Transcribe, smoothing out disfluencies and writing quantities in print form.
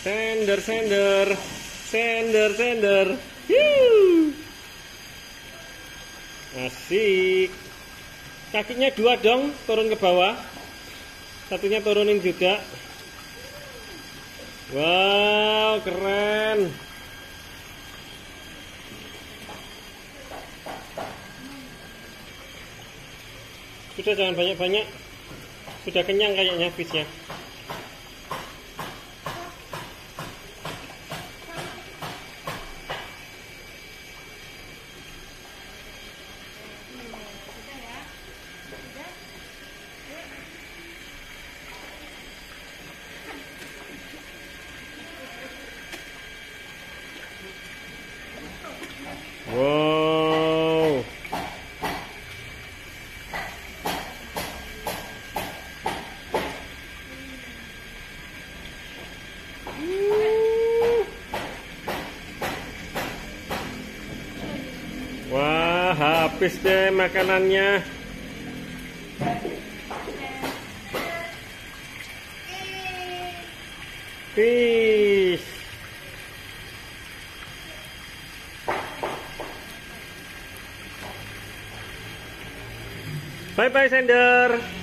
Sender, sender, sender, sender. Hiu. Asik. Kakinya dua dong, turun ke bawah. Satunya turunin juga. Wow, keren. Sudah, jangan banyak-banyak. Sudah kenyang kayaknya fishnya. Wow. Wah, habis deh makanannya. Fish. Bye bye, sender.